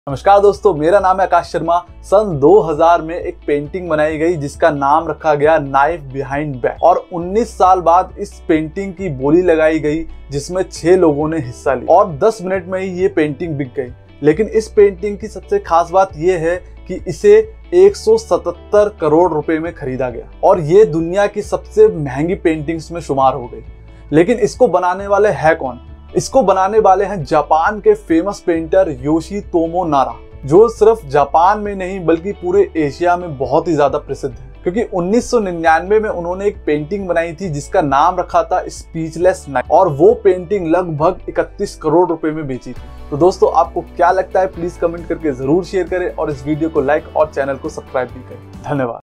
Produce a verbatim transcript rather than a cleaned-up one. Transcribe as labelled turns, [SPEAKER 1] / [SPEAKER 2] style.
[SPEAKER 1] नमस्कार दोस्तों, मेरा नाम है आकाश शर्मा। सन दो हज़ार में एक पेंटिंग बनाई गई जिसका नाम रखा गया नाइफ बिहाइंड बैक और उन्नीस साल बाद इस पेंटिंग की बोली लगाई गई जिसमें छह लोगों ने हिस्सा लिया और दस मिनट में ही ये पेंटिंग बिक गई। लेकिन इस पेंटिंग की सबसे खास बात यह है कि इसे एक सौ सतहत्तर करोड़ रुपए में खरीदा गया और ये दुनिया की सबसे महंगी पेंटिंग्स में शुमार हो गई। लेकिन इसको बनाने वाले है कौन? इसको बनाने वाले हैं जापान के फेमस पेंटर योशितोमो नारा, जो सिर्फ जापान में नहीं बल्कि पूरे एशिया में बहुत ही ज्यादा प्रसिद्ध है, क्योंकि उन्नीस सौ निन्यानवे में उन्होंने एक पेंटिंग बनाई थी जिसका नाम रखा था स्पीचलेस नाइफ और वो पेंटिंग लगभग इकतीस करोड़ रुपए में बेची थी। तो दोस्तों, आपको क्या लगता है? प्लीज कमेंट करके जरूर शेयर करें और इस वीडियो को लाइक और चैनल को सब्सक्राइब भी करें। धन्यवाद।